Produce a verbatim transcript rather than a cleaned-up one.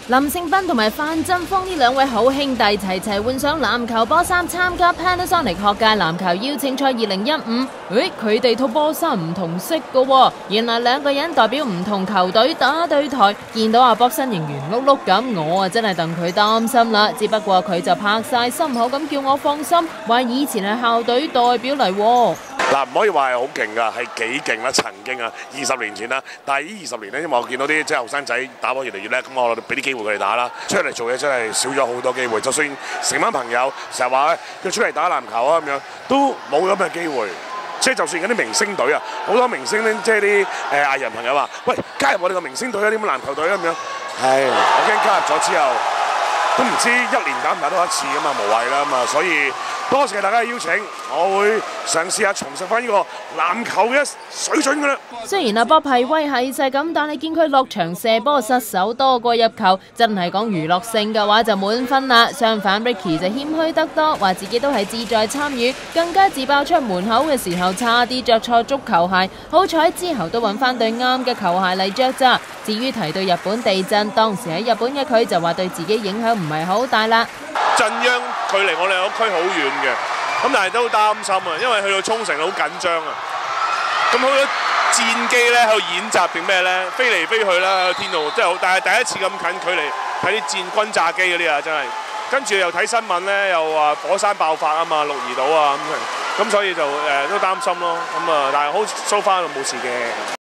林勝斌同埋范振鋒呢兩位好兄弟齊齊換上籃球波衫參加 Panasonic 學界籃球邀請賽二零一五。誒，佢哋套波衫唔同色㗎喎，原來兩個人代表唔同球隊打對台。見到阿博身形圓碌碌咁，我啊真係戥佢擔心啦。只不過佢就拍晒心口咁叫我放心，話以前係校隊代表嚟喎。 嗱，唔可以話係好勁㗎，係幾勁啦！曾經啊，二十年前啦，但係呢二十年咧，因為我見到啲即係後生仔打波越嚟越叻，咁我俾啲機會佢哋打啦。出嚟做嘢真係少咗好多機會，就算成班朋友成日話咧，佢出嚟打籃球啊咁樣，都冇咁嘅機會。即係就算嗰啲明星隊啊，好多明星咧，即係啲誒藝人朋友話：喂，加入我哋個明星隊啊，啲咁籃球隊啊咁樣。係，我驚加入咗之後，都唔知一年打唔打多一次㗎嘛，無謂啦嘛，所以。多謝大家嘅邀請，我會嘗試下重拾翻呢個籃球嘅水準㗎啦。 雖然阿波係威係勢咁，但係見佢落場射波失手多過入球，真係講娛樂性嘅話就滿分啦。相反 ，Ricky 就謙虛得多，話自己都係志在參與，更加自爆出門口嘅時候差啲着錯足球鞋，好彩之後都揾翻對啱嘅球鞋嚟着咋。至於提到日本地震，當時喺日本嘅佢就話對自己影響唔係好大啦。 震央距離我哋屋區好遠嘅，咁但係都擔心啊，因為去到沖繩好緊張啊。咁好多戰機咧喺度演習定咩咧，飛嚟飛去啦喺天度，真係好。但係第一次咁近距離睇啲戰軍炸機嗰啲啊，真係。跟住又睇新聞咧，又話火山爆發啊嘛，鹿兒島啊咁，咁所以就誒、呃、都擔心咯。咁啊，但係好 so far 就冇事嘅。